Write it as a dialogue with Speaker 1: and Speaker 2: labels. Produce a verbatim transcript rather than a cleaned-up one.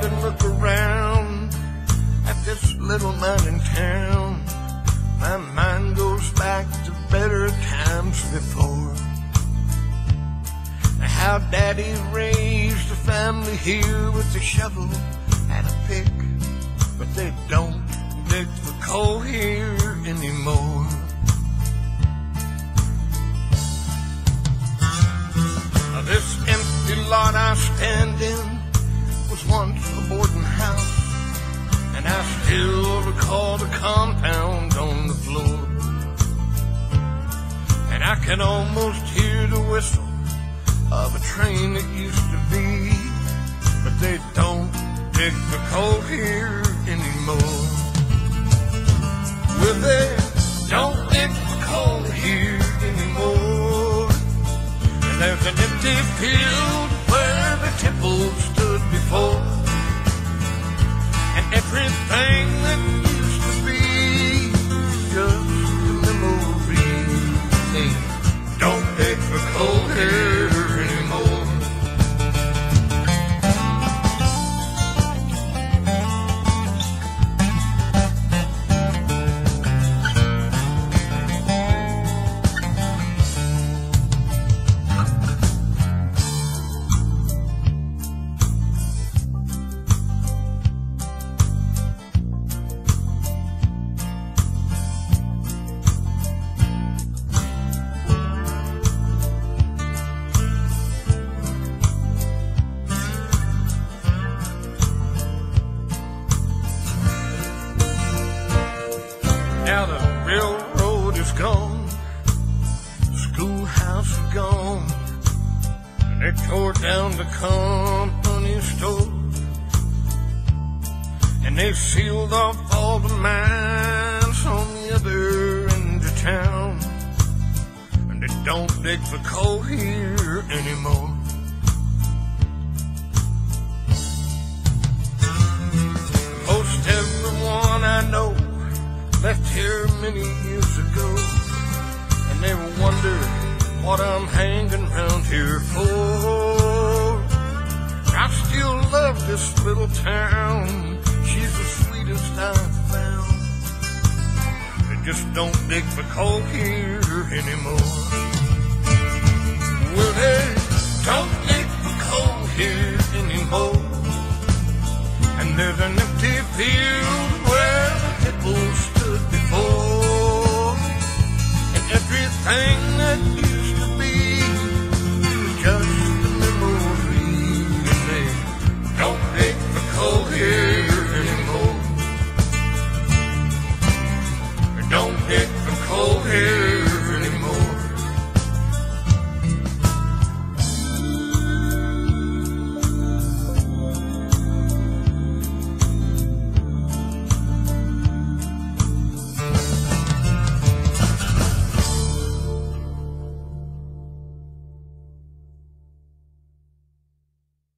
Speaker 1: and look around at this little mountain town, my mind goes back to better times before. How Daddy raised a family here with a shovel and a pick, but they don't dig for coal here anymore. Now this empty lot I stand in was once a boarding house, and I still recall the compound on the floor. And I can almost hear the whistle of a train that used to be, but they don't dig for coal here anymore. Well, they don't dig for coal here anymore. And there's an empty field where the temple stood before, and everything that used to be just a memory. They don't dig for coal here anymore. Now the railroad is gone, the schoolhouse is gone, and they tore down the company store, and they sealed off all the mines on the other end of town, and they don't dig for coal here anymore. Most everyone I know left here many years ago, and they wonder what I'm hanging around here for. I still love this little town, she's the sweetest I've found. They just don't dig for coal here anymore. Well, they don't dig for coal here anymore, and there's an empty field